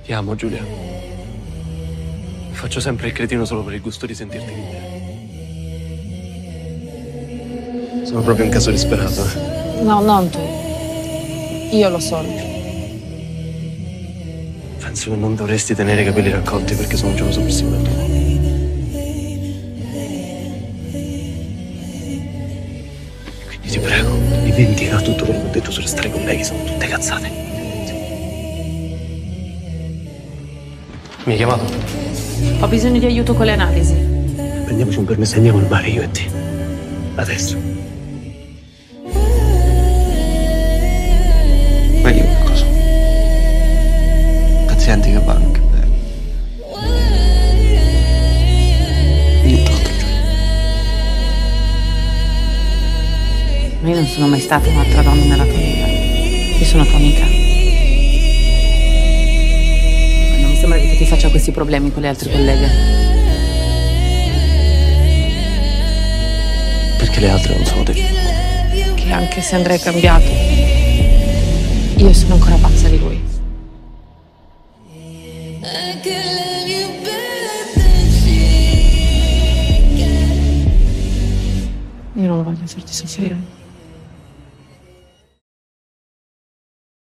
Ti amo, Giulia. Faccio sempre il cretino solo per il gusto di sentirti con me. Sono proprio un caso disperato. No, non tu. Io lo sono. Penso che non dovresti tenere i capelli raccolti perché sono geloso per simile al tuo. Quindi ti prego, dimentica tutto quello che ho detto sulle stare con lei, che sono tutte cazzate. Mi hai chiamato? Ho bisogno di aiuto con le analisi. Prendiamoci un permesso e andiamo al mare, io e te. Adesso. Vedi qualcosa? Pazienti che vanno, che bello. Nient'altro. Ma io non sono mai stata un'altra donna nella tua vita. Io sono tua amica. Ma non mi sembra che tu ti faccia questi problemi con le altre colleghe. Perché le altre non sono te. Che anche se Andrea è cambiato, io sono ancora pazza di lui. Io non voglio farti soffrire.